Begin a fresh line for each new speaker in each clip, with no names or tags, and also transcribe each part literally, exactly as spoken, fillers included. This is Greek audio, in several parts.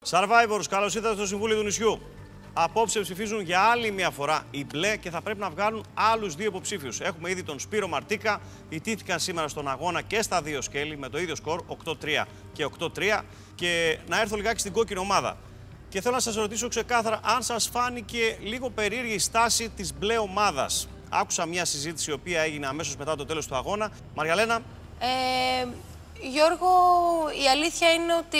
Survivors, καλώς ήρθατε στο Συμβούλιο του Νησιού. Απόψε ψηφίζουν για άλλη μια φορά οι μπλε και θα πρέπει να βγάλουν άλλους δύο υποψήφιους. Έχουμε ήδη τον Σπύρο Μαρτίκα, ιτήθηκαν σήμερα στον αγώνα και στα δύο σκέλη με το ίδιο σκορ οκτώ τρία και οκτώ τρία. Και να έρθω λιγάκι στην κόκκινη ομάδα. Και θέλω να σας ρωτήσω ξεκάθαρα αν σας φάνηκε λίγο περίεργη η στάση της μπλε ομάδας. Άκουσα μια συζήτηση η οποία έγινε αμέσως μετά το τέλος του αγώνα. Μαριαλένα.
Ε, Γιώργο, η αλήθεια είναι ότι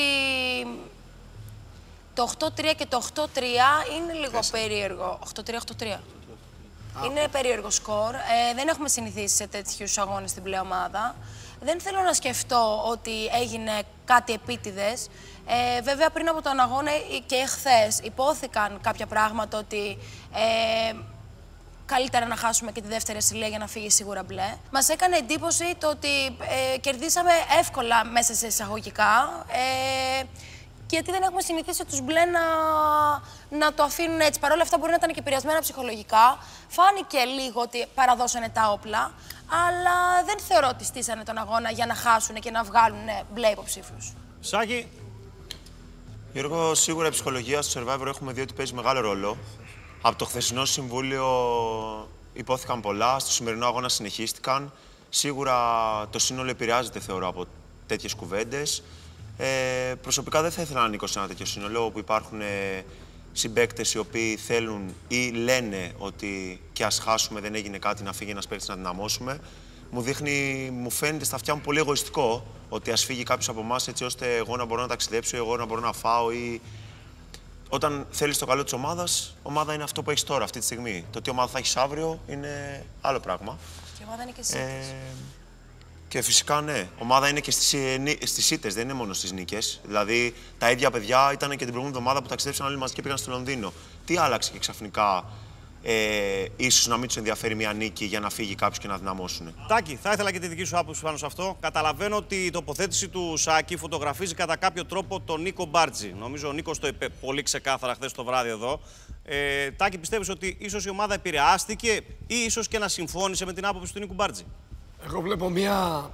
το οκτώ τρία και το οκτώ τρία είναι λίγο Φέσαι. περίεργο. οκτώ τρία οκτώ τρία. Είναι περίεργο σκορ. Ε, δεν έχουμε συνηθίσει σε τέτοιους αγώνες στην μπλε ομάδα. Δεν θέλω να σκεφτώ ότι έγινε κάτι επίτηδες. Ε, βέβαια, πριν από τον αγώνα και εχθές υπόθηκαν κάποια πράγματα ότι ε, καλύτερα να χάσουμε και τη δεύτερη ασυλία για να φύγει σίγουρα μπλε. Μας έκανε εντύπωση το ότι ε, κερδίσαμε εύκολα μέσα σε εισαγωγικά. Ε, γιατί δεν έχουμε συνηθίσει τους μπλε να, να το αφήνουν έτσι. Παρ' όλα αυτά μπορεί να ήταν και επηρεασμένα ψυχολογικά. Φάνηκε λίγο ότι παραδώσανε τα όπλα, αλλά δεν θεωρώ ότι στήσανε τον αγώνα για να χάσουν και να βγάλουν μπλε υποψήφιους.
Σάκη.
Γιώργο, σίγουρα η ψυχολογία στο Survivor έχουμε δει ότι παίζει μεγάλο ρόλο. Από το χθεσινό συμβούλιο υπόθηκαν πολλά, στο σημερινό αγώνα συνεχίστηκαν. Σίγουρα το σύνολο επηρεάζεται, θεωρώ, από τέτοιες κουβέντες. Ε, προσωπικά δεν θα ήθελα να ανήκω σε ένα τέτοιο σύνολο όπου υπάρχουν ε, συμπαίκτες οι οποίοι θέλουν ή λένε ότι και ας χάσουμε δεν έγινε κάτι να φύγει ένας παίκτης να δυναμώσουμε. Μου δείχνει, μου φαίνεται στα αυτιά μου πολύ εγωιστικό ότι ας φύγει κάποιος από εμάς έτσι ώστε εγώ να μπορώ να ταξιδέψω ή εγώ να μπορώ να φάω ή... Όταν θέλεις το καλό της ομάδας, ομάδα είναι αυτό που έχεις τώρα, αυτή τη στιγμή. Το τι ομάδα θα έχεις αύριο είναι άλλο πράγμα.
Και η ομάδα είναι και εσύ. Ε...
Και φυσικά ναι, ομάδα είναι και στις ήττες, δεν είναι μόνο στις νίκες. Δηλαδή τα ίδια παιδιά ήταν και την προηγούμενη εβδομάδα που ταξιδέψαν όλοι μαζί και πήγαν στο Λονδίνο. Τι άλλαξε και ξαφνικά ε, ίσως να μην τους ενδιαφέρει μια νίκη για να φύγει κάποιος και να δυναμώσουν.
Τάκη, θα ήθελα και τη δική σου άποψη πάνω σε αυτό. Καταλαβαίνω ότι η τοποθέτηση του Σάκη φωτογραφίζει κατά κάποιο τρόπο τον Νίκο Μπάρτζη. Νομίζω ο Νίκος το είπε πολύ ξεκάθαρα χθες το βράδυ εδώ. Ε, Τάκη, πιστεύεις ότι ίσως η ομάδα επηρεάστηκε ή ίσως και να συμφώνησε με την άποψη του Νίκου Μπάρτζη?
Εγώ βλέπω μια,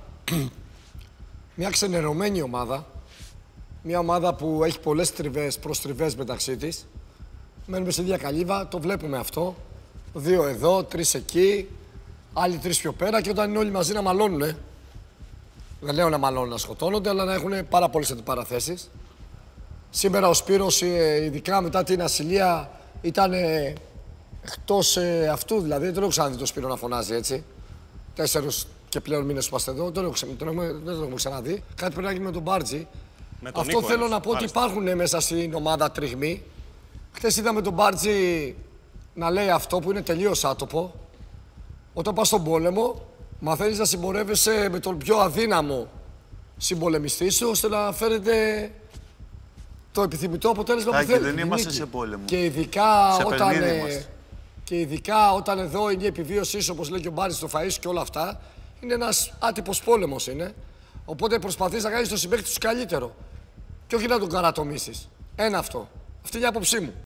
μια ξενερωμένη ομάδα. Μια ομάδα που έχει πολλές τριβές, προστριβές μεταξύ της. Μένουμε σε ίδια καλύβα, το βλέπουμε αυτό. Δύο εδώ, τρεις εκεί, άλλοι τρεις πιο πέρα και όταν είναι όλοι μαζί να μαλώνουνε. Δεν λέω να μαλώνουν, να σκοτώνονται, αλλά να έχουν πάρα πολλές αντιπαραθέσεις. Σήμερα ο Σπύρος, ειδικά μετά την ασυλία, ήταν εκτός ε, αυτού, δηλαδή δεν τον έχω ξαναδεί τον Σπύρο να φωνάζει έτσι. Τέσσερις και πλέον μήνες που είμαστε εδώ, δεν το έχουμε, δεν το έχουμε ξαναδεί. Κάτι πρέπει να γίνει με τον Μπάρτζη. Αυτό Νίκο, θέλω να πω ότι υπάρχουν μέσα στην ομάδα τριγμοί. Χθες είδαμε τον Μπάρτζη να λέει αυτό που είναι τελείως άτοπο. Όταν πας στον πόλεμο, μαθαίνεις να συμπορεύεσαι με τον πιο αδύναμο συμπολεμιστή σου, ώστε να φέρετε το επιθυμητό αποτέλεσμα που θέλει.
Δεν είμαστε σε πόλεμο.
Και ειδικά
σε
όταν. Και ειδικά όταν εδώ είναι η επιβίωσή σου, όπως λέει και ο Μπάρτζης, το φαΐ σου και όλα αυτά, είναι ένας άτυπος πόλεμος είναι. Οπότε προσπαθείς να κάνεις τον συμπαίκτη σου καλύτερο. Και όχι να τον καρατομήσεις. Ένα αυτό. Αυτή είναι η άποψή μου.